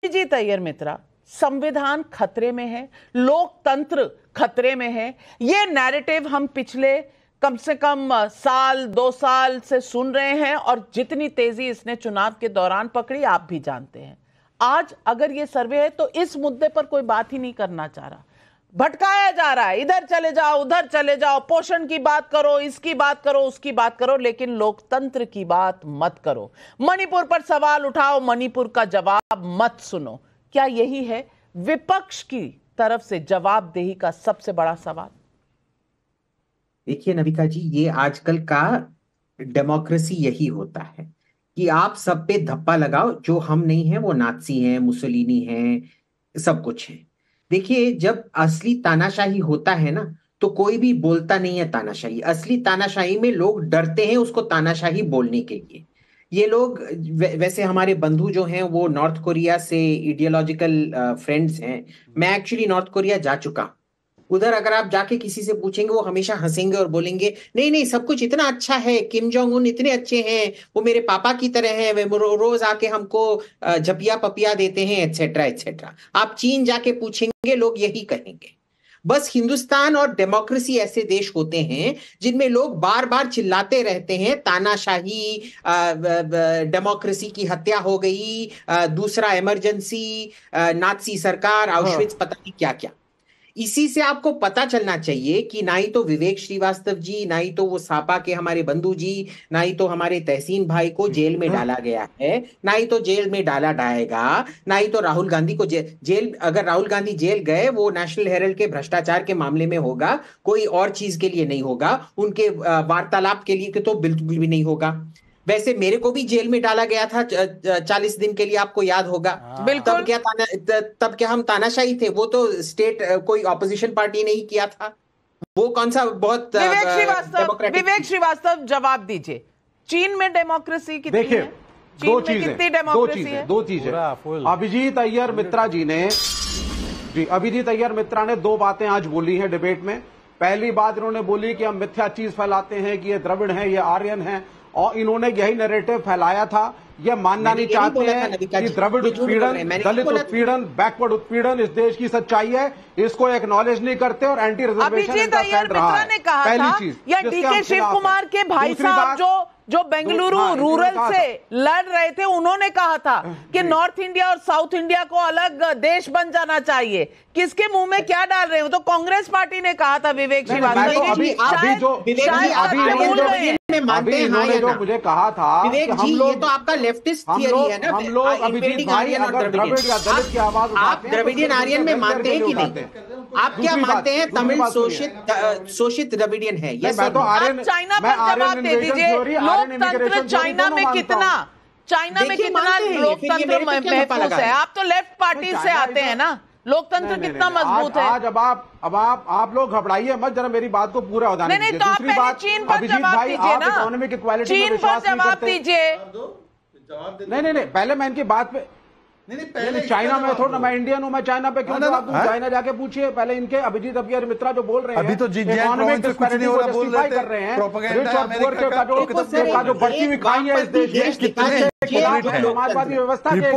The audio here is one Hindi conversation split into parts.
अभिजीत अय्यर मित्रा, संविधान खतरे में है, लोकतंत्र खतरे में है। ये नैरेटिव हम पिछले कम से कम साल 2 साल से सुन रहे हैं और जितनी तेजी इसने चुनाव के दौरान पकड़ी आप भी जानते हैं। आज अगर ये सर्वे है तो इस मुद्दे पर कोई बात ही नहीं करना चाह रहा, भटकाया जा रहा है, इधर चले जाओ उधर चले जाओ, पोषण की बात करो, इसकी बात करो, उसकी बात करो, लेकिन लोकतंत्र की बात मत करो। मणिपुर पर सवाल उठाओ, मणिपुर का जवाब मत सुनो। क्या यही है विपक्ष की तरफ से जवाबदेही का सबसे बड़ा सवाल? देखिए नविका जी, ये आजकल का डेमोक्रेसी यही होता है कि आप सब पे धप्पा लगाओ, जो हम नहीं है वो नाज़ी हैं, मुसोलिनी हैं, सब कुछ है। देखिए, जब असली तानाशाही होता है ना, तो कोई भी बोलता नहीं है तानाशाही। असली तानाशाही में लोग डरते हैं उसको तानाशाही बोलने के लिए। ये लोग वैसे हमारे बंधु जो हैं वो नॉर्थ कोरिया से आइडियोलॉजिकल फ्रेंड्स हैं। मैं एक्चुअली नॉर्थ कोरिया जा चुका। उधर अगर आप जाके किसी से पूछेंगे वो हमेशा हंसेंगे और बोलेंगे नहीं नहीं सब कुछ इतना अच्छा है, किम जोंग उन इतने अच्छे हैं, वो मेरे पापा की तरह हैं, वे रोज आके हमको झपिया पपिया देते हैं, एटसेट्रा एटसेट्रा। आप चीन जाके पूछेंगे लोग यही कहेंगे। बस हिंदुस्तान और डेमोक्रेसी ऐसे देश होते हैं जिनमें लोग बार बार चिल्लाते रहते हैं तानाशाही, डेमोक्रेसी की हत्या हो गई, दूसरा इमरजेंसी, नाज़ी सरकार, आउशविट्ज, पता नहीं क्या क्या। इसी से आपको पता चलना चाहिए कि ना ही तो विवेक श्रीवास्तव जी, ना ही तो वो सापा के हमारे बंधु जी, ना ही तो हमारे तहसीन भाई को जेल में डाला गया है, ना ही तो जेल में डाला जाएगा, ना ही तो राहुल गांधी को जेल, अगर राहुल गांधी जेल गए वो नेशनल हेराल्ड के भ्रष्टाचार के मामले में होगा, कोई और चीज के लिए नहीं होगा, उनके वार्तालाप के लिए तो बिल्कुल भी नहीं होगा। वैसे मेरे को भी जेल में डाला गया था 40 दिन के लिए, आपको याद होगा। तब क्या हम तानाशाही थे? वो तो स्टेट कोई ऑपोजिशन पार्टी नहीं किया था। वो कौन सा बहुत विवेक श्रीवास्तव जवाब दीजिए, चीन में डेमोक्रेसी कितनी है? दो चीजें। अभिजीत अय्यर मित्रा अभिजीत अय्यर मित्रा ने 2 बातें आज बोली हैं डिबेट में। पहली बात इन्होंने बोली कि हम मिथ्या चीज फैलाते हैं कि ये द्रविड़ हैं, ये आर्यन हैं, और इन्होंने यही नैरेटिव फैलाया था। ये मानना नहीं चाहते हैं कि द्रविड़ उत्पीड़न, दलित उत्पीड़न, बैकवर्ड उत्पीड़न इस देश की सच्चाई है, इसको एक्नॉलेज नहीं करते और एंटी रिजर्वेशन इनका स्टैंड रहा है। पहली चीज, या डीके शिव कुमार के भाई साहब जो बेंगलुरु रूरल से लड़ रहे थे, उन्होंने कहा था कि नॉर्थ इंडिया और साउथ इंडिया को अलग देश बन जाना चाहिए। किसके मुंह में क्या डाल रहे हो? तो कांग्रेस पार्टी ने कहा था विवेक श्रीवास्तव। इन्होंने जो मुझे कहा था विवेक जी, ये तो आपका लेफ्टिस्ट थियरी है ना। हम लोग अभिजीत भाई अगर द्रविड़ या दलित की आवाज आप द्रविडियन आर्यन में मानते हैं कि नहीं? आप क्या मानते हैं तमिल शोषित द्रविडियन है? ये मैं तो आर्यन, चाइना पर जवाब दे दीजिए। लोकतंत्र चाइना में कितना लोकतंत्र महफूज है? आप तो लेफ्ट पार्टी से आते हैं ना, लोकतंत्र कितना मजबूत है? आज अब आप लोग घबराइए मत, जरा मेरी बात को पूरा होने दीजिए। नहीं, तो आप पहले चीन पर जवाब दीजिए ना, इकोनॉमिक इक्वालिटी में चीन पर जवाब दीजिए। नहीं, पहले मैं इनकी बात पे नहीं, चाइना में थोड़ा, मैं इंडियन हूं, मैं चाइना पे क्यों? चाइना जाके पूछिए पहले इनके अभिजीत अय्यर मित्रा जो बोल रहे हैं, अभी तो इकोनॉमिक डिस्पैरिटी को जस्टिफाई कर रहे हैं। रिच और पुअर का जो बढ़ती हुई खाई है इस देश में, समाजवादी व्यवस्था के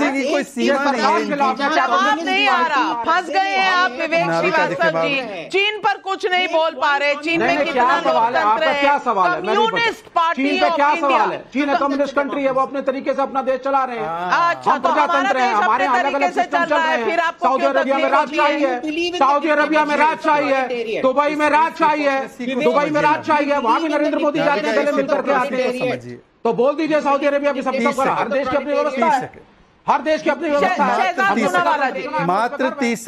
जवाब नहीं आ रहा, फंस गए हैं आप विवेक श्रीवास्तव जी। चीन पर कुछ नहीं बोल पा रहे। चीन में कितना लोकतंत्र है? क्या सवाल है? कम्युनिस्ट पार्टी ऑफ क्या सवाल इंडिया। है? चीन कम्युनिस्ट कंट्री है, वो अपने तरीके से अपना देश चला रहे हैं। अच्छा, तो हमारा देश हमारे अपने तरीके से चल रहा है, फिर आपको सऊदी अरबिया में राजशाही है, सऊदी अरबिया में राजशाही है, दुबई में राजशाही है, दुबई में राजशाही है, वहां भी नरेंद्र मोदी जाके गले मिलकर के आते हैं। तो बोल दीजिए सऊदी अरबिया भी सब हर देश की अपनी व्यवस्था है, हर देश की अपनी व्यवस्था है। मात्र 30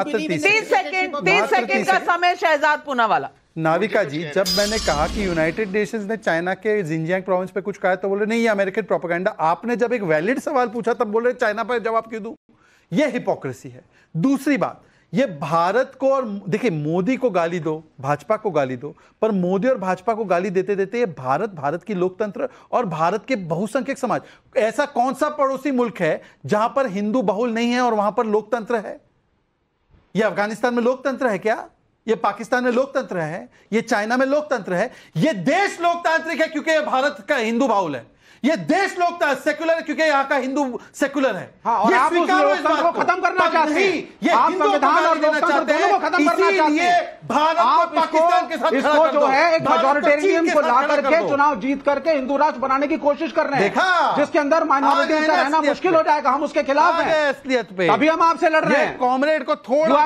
सेकंड का समय शहजाद पूनावाला। नाविका जी, जब मैंने कहा कि यूनाइटेड नेशंस ने चाइना के जिंजियांग प्रोविंस पे कुछ कहा तो बोले नहीं ये अमेरिकन प्रोपेगेंडा। आपने जब एक वैलिड सवाल पूछा तब बोले चाइना पर जवाब क्यों दूं? ये हिपोक्रेसी है। दूसरी बात, ये भारत को, और देखिए मोदी को गाली दो, भाजपा को गाली दो, पर मोदी और भाजपा को गाली देते देते ये भारत की लोकतंत्र और भारत के बहुसंख्यक समाज, ऐसा कौन सा पड़ोसी मुल्क है जहां पर हिंदू बहुल नहीं है और वहां पर लोकतंत्र है? ये अफगानिस्तान में लोकतंत्र है क्या? ये पाकिस्तान में लोकतंत्र है? ये चाइना में लोकतंत्र है? ये देश लोकतांत्रिक है क्योंकि ये भारत का हिंदू बाहुल है। ये देश लोकतंत्र सेकुलर है क्योंकि यहाँ का हिंदू सेकुलर है। हाँ, और आप उस लोकतंत्र को खत्म करना चाहते हैं। ये आप संविधान और लोकतंत्र दोनों को खत्म करना चाहते हैं। भारत को पाकिस्तान के साथ इसको जो है एक मेजॉरिटेरियन को ला करके चुनाव जीत करके हिंदू राष्ट्र बनाने की कोशिश कर रहे हैं, जिसके अंदर माइनॉरिटी का रहना मुश्किल हो जाएगा। हम उसके खिलाफ हैं, असलियत पे अभी हम आपसे लड़ रहे हैं। कॉमरेड को थोड़ा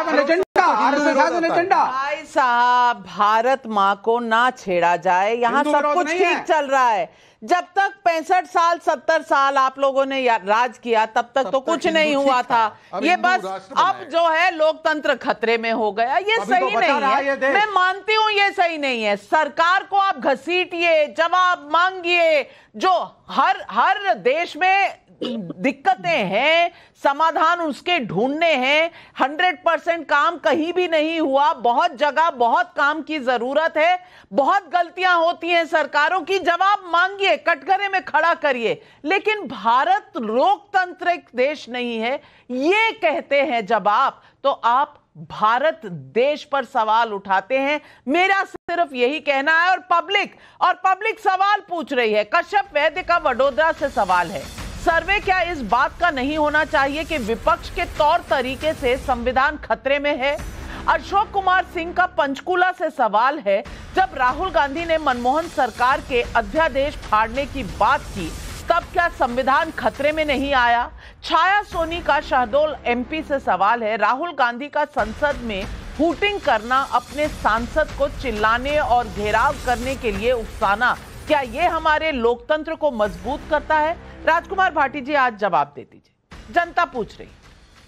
भाई साहब, भारत माँ को ना छेड़ा जाए, यहाँ सब कुछ ठीक चल रहा है। जब तक 65 साल 70 साल आप लोगों ने राज किया तब तक तो कुछ नहीं हुआ था। ये बस अब जो है लोकतंत्र खतरे में हो गया, ये सही नहीं है। मैं मानती हूँ ये सही नहीं है। सरकार को आप घसीटिए, जवाब मांगिए, जो हर देश में दिक्कतें हैं, समाधान उसके ढूंढने हैं। 100% काम कहीं भी नहीं हुआ, बहुत जगह बहुत काम की जरूरत है, बहुत गलतियां होती हैं सरकारों की, जवाब मांगिए, कटघरे में खड़ा करिए। लेकिन भारत लोकतांत्रिक देश नहीं है ये कहते हैं जब आप, तो आप भारत देश पर सवाल उठाते हैं। मेरा सिर्फ यही कहना है, और पब्लिक सवाल पूछ रही है। कश्यप वैद्य का वडोदरा से सवाल है, सर्वे क्या इस बात का नहीं होना चाहिए कि विपक्ष के तौर तरीके से संविधान खतरे में है? अशोक कुमार सिंह का पंचकुला से सवाल है, जब राहुल गांधी ने मनमोहन सरकार के अध्यादेश फाड़ने की बात की तब क्या संविधान खतरे में नहीं आया? छाया सोनी का शहडोल एमपी से सवाल है, राहुल गांधी का संसद में हूटिंग करना, अपने सांसद को चिल्लाने और घेराव करने के लिए उकसाना, क्या ये हमारे लोकतंत्र को मजबूत करता है? राजकुमार भाटी जी आज जवाब दे दीजिए, जनता पूछ रही।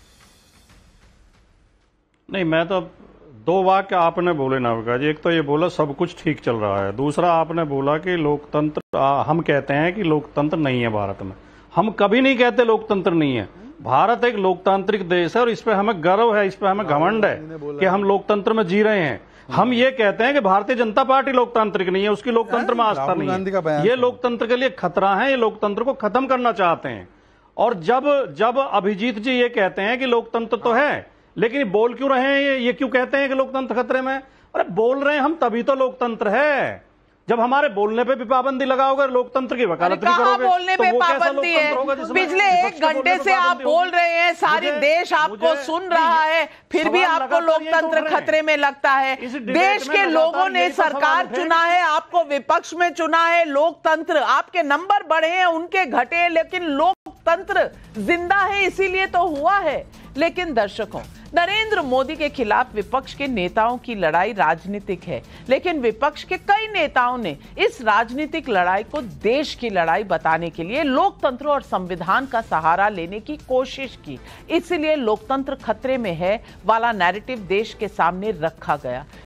नहीं, मैं तो दो वाक्य आपने बोले नाविका जी। एक तो ये बोला सब कुछ ठीक चल रहा है, दूसरा आपने बोला कि लोकतंत्र, हम कहते हैं कि लोकतंत्र नहीं है भारत में। हम कभी नहीं कहते लोकतंत्र नहीं है। भारत एक लोकतांत्रिक देश है और इस पे हमें गर्व है, इस पे हमें घमंड है कि हम लोकतंत्र में जी रहे हैं। हम ये कहते हैं कि भारतीय जनता पार्टी लोकतांत्रिक नहीं है, उसकी लोकतंत्र में आस्था नहीं है। ये लोकतंत्र के लिए खतरा है, ये लोकतंत्र को खत्म करना चाहते हैं। और जब अभिजीत जी ये कहते हैं कि लोकतंत्र तो है, लेकिन बोल क्यों रहे हैं, ये क्यों कहते हैं कि लोकतंत्र खतरे में? अरे बोल रहे हैं हम तभी तो लोकतंत्र है। जब हमारे बोलने पे भी पाबंदी लगाओगे, लोकतंत्र की वकालत भी करोगे, बोलने पे पाबंदी है? पिछले 1 घंटे से आप बोल रहे हैं, सारी देश आपको सुन रहा है, फिर भी आपको लोकतंत्र खतरे में लगता है। देश के लोगों ने सरकार चुना है, आपको विपक्ष में चुना है। लोकतंत्र, आपके नंबर बढ़े हैं, उनके घटे, लेकिन लोकतंत्र जिंदा है, इसीलिए तो हुआ है। लेकिन दर्शकों, नरेंद्र मोदी के खिलाफ विपक्ष के नेताओं की लड़ाई राजनीतिक है, लेकिन विपक्ष के कई नेताओं ने इस राजनीतिक लड़ाई को देश की लड़ाई बताने के लिए लोकतंत्र और संविधान का सहारा लेने की कोशिश की। इसलिए लोकतंत्र खतरे में है वाला नैरेटिव देश के सामने रखा गया।